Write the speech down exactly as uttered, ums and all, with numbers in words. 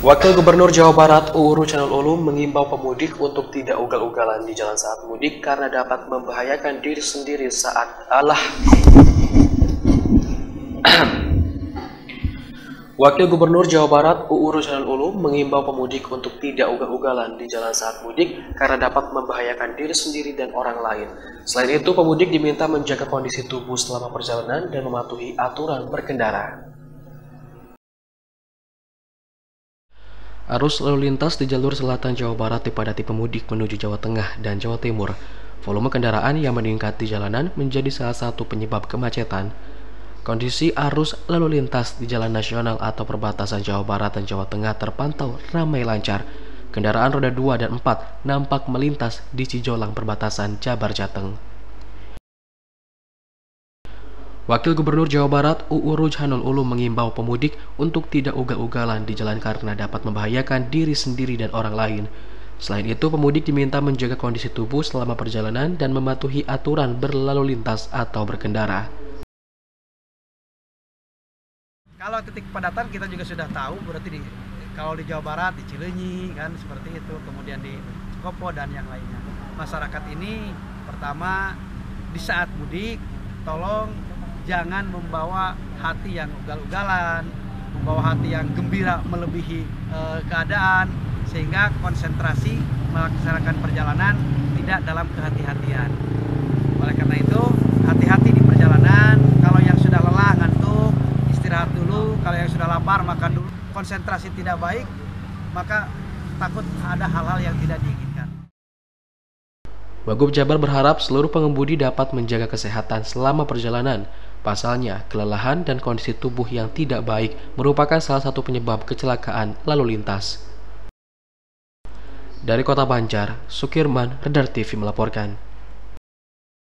Wakil Gubernur Jawa Barat U U Ruzhanul Ulum mengimbau pemudik untuk tidak ugal-ugalan di jalan saat mudik karena dapat membahayakan diri sendiri saat alah. Wakil Gubernur Jawa Barat U U Ruzhanul Ulum mengimbau pemudik untuk tidak ugal-ugalan di jalan saat mudik karena dapat membahayakan diri sendiri dan orang lain. Selain itu, pemudik diminta menjaga kondisi tubuh selama perjalanan dan mematuhi aturan berkendara. Arus lalu lintas di jalur selatan Jawa Barat dipadati pemudik menuju Jawa Tengah dan Jawa Timur. Volume kendaraan yang meningkat di jalanan menjadi salah satu penyebab kemacetan. Kondisi arus lalu lintas di jalan nasional atau perbatasan Jawa Barat dan Jawa Tengah terpantau ramai lancar. Kendaraan roda dua dan empat nampak melintas di Cijolang perbatasan Jabar Jateng. Wakil Gubernur Jawa Barat U U Ruzhanul Ulum mengimbau pemudik untuk tidak ugal-ugalan di jalan karena dapat membahayakan diri sendiri dan orang lain. Selain itu, pemudik diminta menjaga kondisi tubuh selama perjalanan dan mematuhi aturan berlalu lintas atau berkendara. Kalau titik padatan kita juga sudah tahu, berarti di kalau di Jawa Barat di Cileunyi kan seperti itu, kemudian di Kopo dan yang lainnya. Masyarakat ini pertama di saat mudik tolong jangan membawa hati yang ugal-ugalan, membawa hati yang gembira melebihi e, keadaan, sehingga konsentrasi melaksanakan perjalanan tidak dalam kehati-hatian. Oleh karena itu, hati-hati di perjalanan. Kalau yang sudah lelah, ngantuk, istirahat dulu. Kalau yang sudah lapar, makan dulu. Konsentrasi tidak baik, maka takut ada hal-hal yang tidak diinginkan. Wagub Jabar berharap seluruh pengemudi dapat menjaga kesehatan selama perjalanan. Pasalnya, kelelahan dan kondisi tubuh yang tidak baik merupakan salah satu penyebab kecelakaan lalu lintas. Dari Kota Banjar, Sukirman, Radar T V melaporkan.